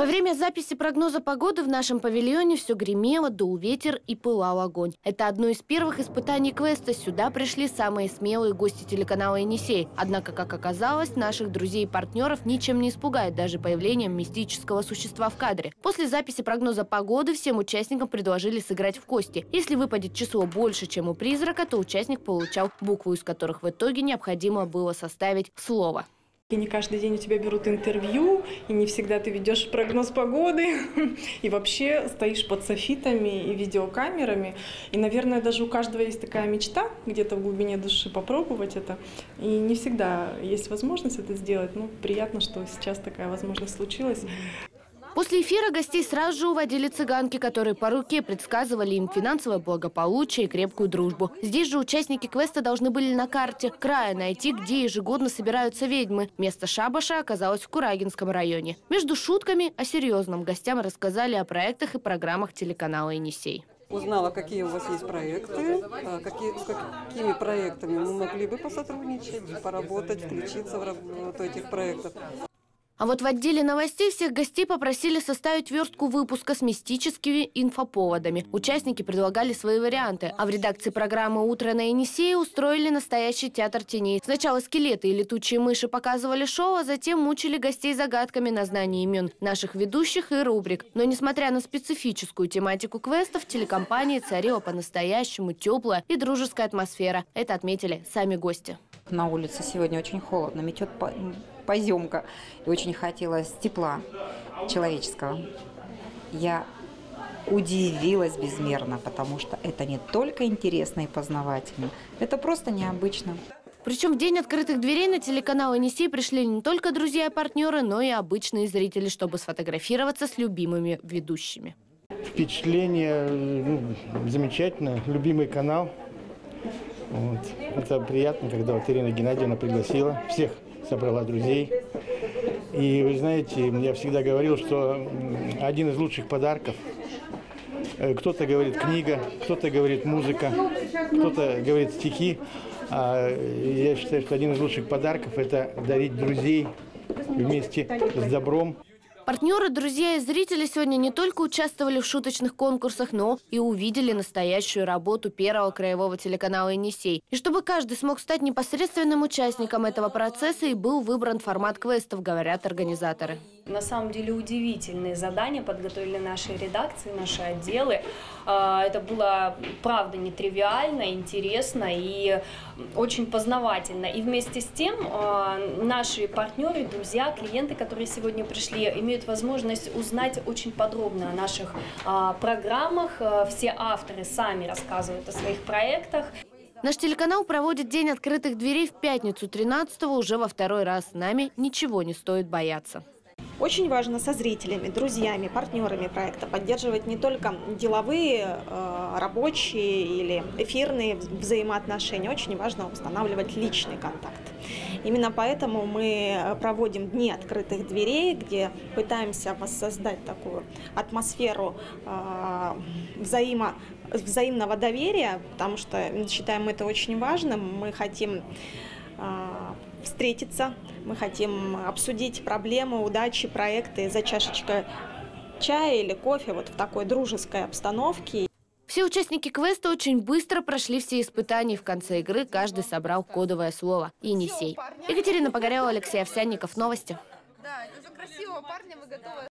Во время записи прогноза погоды в нашем павильоне все гремело, дул ветер и пылал огонь. Это одно из первых испытаний квеста. Сюда пришли самые смелые гости телеканала «Енисей». Однако, как оказалось, наших друзей и партнеров ничем не испугает даже появлением мистического существа в кадре. После записи прогноза погоды всем участникам предложили сыграть в кости. Если выпадет число больше, чем у призрака, то участник получал букву, из которых в итоге необходимо было составить слово. И не каждый день у тебя берут интервью, и не всегда ты ведешь прогноз погоды, и вообще стоишь под софитами и видеокамерами. И, наверное, даже у каждого есть такая мечта где-то в глубине души попробовать это. И не всегда есть возможность это сделать. Ну, приятно, что сейчас такая возможность случилась. После эфира гостей сразу же уводили цыганки, которые по руке предсказывали им финансовое благополучие и крепкую дружбу. Здесь же участники квеста должны были на карте края найти, где ежегодно собираются ведьмы. Место шабаша оказалось в Курагинском районе. Между шутками о серьезном гостям рассказали о проектах и программах телеканала «Енисей». Узнала, какие у вас есть проекты, с какими проектами мы могли бы посотрудничать, поработать, включиться в работу этих проектов. А вот в отделе новостей всех гостей попросили составить верстку выпуска с мистическими инфоповодами. Участники предлагали свои варианты. А в редакции программы «Утро на Енисее» устроили настоящий театр теней. Сначала скелеты и летучие мыши показывали шоу, а затем мучили гостей загадками на знание имен наших ведущих и рубрик. Но несмотря на специфическую тематику квестов, в телекомпании царила по-настоящему теплая и дружеская атмосфера. Это отметили сами гости. На улице сегодня очень холодно, метет поземка. И очень хотелось тепла человеческого. Я удивилась безмерно, потому что это не только интересно и познавательно, это просто необычно. Причем в день открытых дверей на телеканал «Енисей» пришли не только друзья и партнеры, но и обычные зрители, чтобы сфотографироваться с любимыми ведущими. Впечатление замечательно, любимый канал. Вот. Это приятно, когда вот Ирина Геннадьевна пригласила, всех собрала друзей. И вы знаете, я всегда говорил, что один из лучших подарков, кто-то говорит книга, кто-то говорит музыка, кто-то говорит стихи. А я считаю, что один из лучших подарков – это дарить друзей вместе с добром. Партнеры, друзья и зрители сегодня не только участвовали в шуточных конкурсах, но и увидели настоящую работу Первого краевого телеканала «Енисей». И чтобы каждый смог стать непосредственным участником этого процесса, и был выбран формат квестов, говорят организаторы. На самом деле удивительные задания подготовили наши редакции, наши отделы. Это было, правда, нетривиально, интересно и очень познавательно. И вместе с тем наши партнеры, друзья, клиенты, которые сегодня пришли, имеют возможность узнать очень подробно о наших программах. Все авторы сами рассказывают о своих проектах. Наш телеканал проводит День открытых дверей в пятницу 13-го уже во второй раз. Нами ничего не стоит бояться. Очень важно со зрителями, друзьями, партнерами проекта поддерживать не только деловые, рабочие или эфирные взаимоотношения. Очень важно устанавливать личный контакт. Именно поэтому мы проводим Дни открытых дверей, где пытаемся воссоздать такую атмосферу взаимного доверия, потому что считаем это очень важным. Мы хотим встретиться, мы хотим обсудить проблемы, удачи, проекты за чашечкой чая или кофе вот в такой дружеской обстановке. Все участники квеста очень быстро прошли все испытания. В конце игры каждый собрал кодовое слово «Енисей». Екатерина Погорелова, Алексей Овсянников. Новости.